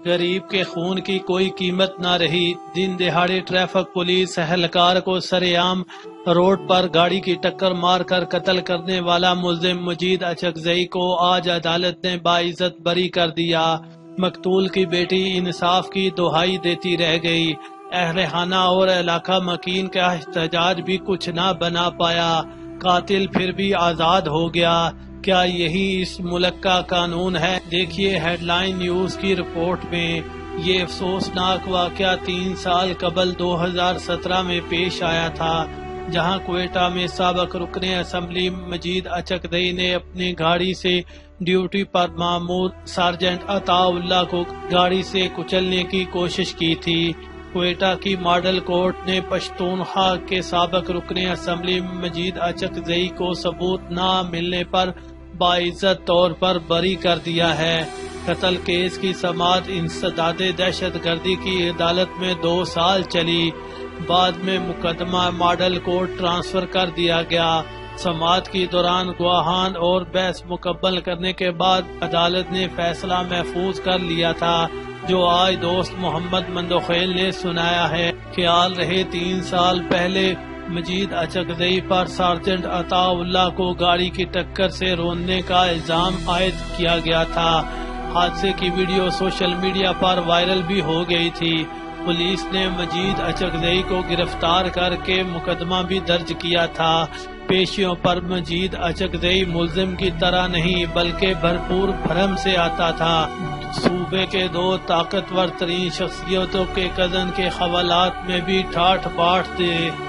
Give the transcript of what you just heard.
غریب کے خون کی کوئی قیمت نہ رہی۔ دن دہاڑے ٹریفک پولیس اہلکار کو سرے عام روڈ پر گاڑی کی ٹکر مار کر قتل کرنے والا ملزم مجید اچکزئی کو آج عدالت نے باعزت بری کر دیا۔ مقتول کی بیٹی انصاف کی دہائی دیتی رہ گئی۔ اہل خانہ اور علاقہ مکین کا احتجاج بھی کچھ نہ بنا پایا۔ قاتل پھر بھی آزاد ہو گیا۔ کیا یہی اس ملک کا قانون ہے؟ دیکھیے ہیڈ لائن نیوز کی رپورٹ میں۔ یہ افسوسناک واقعہ 3 سال قبل 2017 میں پیش آیا تھا، جہاں کوئٹہ میں سابق رکن اسمبلی مجید اچکزئی نے اپنی گاڑی سے ڈیوٹی پر مامور سارجنٹ عطا اللہ کو گاڑی سے کچلنے کی کوشش کی تھی۔ کوئٹہ کی ماڈل کورٹ نے پشتونخوا کے سابق رکن اسمبلی مجید اچکزئی کو ثبوت نہ ملنے پر باعزت طور پر بری کر دیا ہے۔ قتل کیس کی سماعت انسداد دہشت گردی کی عدالت میں 2 سال چلی، بعد میں مقدمہ ماڈل کورٹ ٹرانسفر کر دیا گیا۔ سماعت کی دوران گواہان اور بحث مکمل کرنے کے بعد عدالت نے فیصلہ محفوظ کر لیا تھا، جو آج دوست محمد مندوخیل نے سنایا ہے۔ خیال رہے 3 سال پہلے مجید اچکزئی پر سارجنٹ عطا اللہ کو گاڑی کی ٹکر سے روننے کا الزام عائد کیا گیا تھا۔ حادثے کی ویڈیو سوشل میڈیا پر وائرل بھی ہو گئی تھی۔ پولیس نے مجید اچکزئی کو گرفتار کر کے مقدمہ بھی درج کیا تھا۔ پیشیوں پر مجید اچکزئی ملزم کی طرح نہیں بلکہ بھرپور بھرم سے آتا تھا۔ صوبے کے 2 طاقتور ترین شخصیتوں کے کزن کے حوالات میں بھی ٹھاٹھ باٹھ تھے۔